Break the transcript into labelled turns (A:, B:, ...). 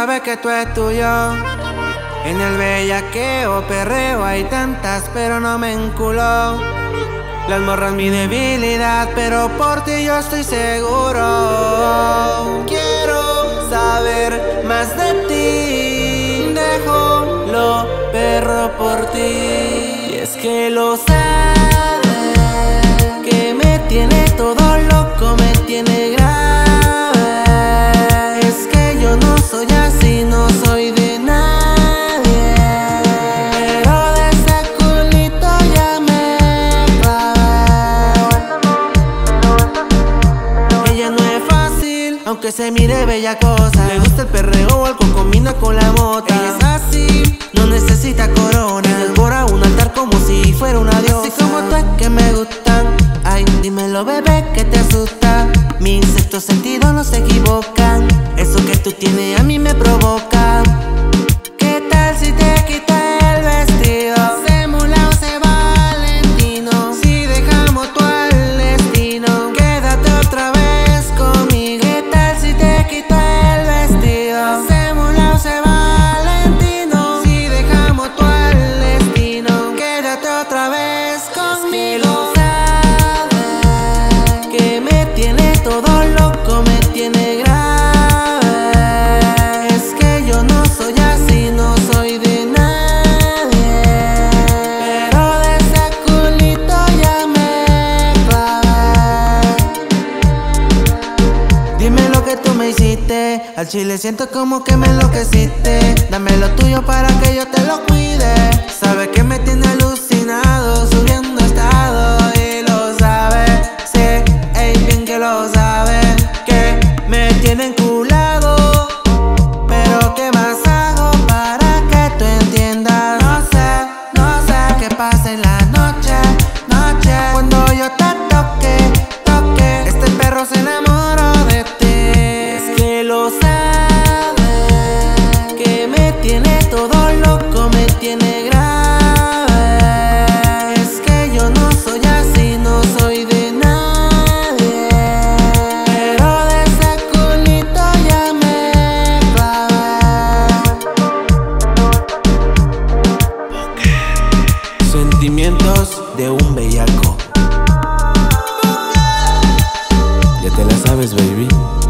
A: sabe que tú es tuyo. En el bellaqueo, perreo hay tantas, pero no me enculó. Las morras mi debilidad, pero por ti yo estoy seguro. Quiero saber más de ti, dejo lo perro por ti. Y es que lo sabes, que me tiene todo loco, me tiene grave. Es que yo no soy así, no soy de nadie, pero de ese culito ya me clavé. Ella no es fácil, aunque se mire bella cosa. Le gusta el perreo, algo combina con la mota. Ella es así, no necesita corona. Ella devora un altar como si fuera una diosa. Así como tú es que me gustan. Ay, dímelo bebé, que te asusta. Mis sextos sentidos no se equivocan. Eso que tú tienes a mí me provoca. ¿Qué tal si te quitas el vestido? Hacemos la José Valentino. Si dejamos tu al destino, quédate otra vez conmigo. ¿Qué tal si te quitas el vestido? Hacemos la José Valentino. Si dejamos tu al destino, quédate otra vez conmigo. Todo loco me tiene grave. Es que yo no soy así, no soy de nadie, pero de ese culito ya me clavé. Dime lo que tú me hiciste, al chile siento como que me enloqueciste. Dame lo tuyo para que yo te lo cuide. Sabes que me tiene alucinado, subiendo estado y lo sabes. Sí, ey, bien que lo sabes, que me tiene enculado. Pero ¿qué más hago para que tú entiendas? No sé qué pasa en la noche, cuando yo te toque, este perro se enamoró de ti. Es que lo sabes, que me tiene todo loco, me tiene grave. Es que yo no soy así, no soy de nadie, pero de ese culito ya me clavé. Sentimientos de un bellaco. Ya te la sabes, baby.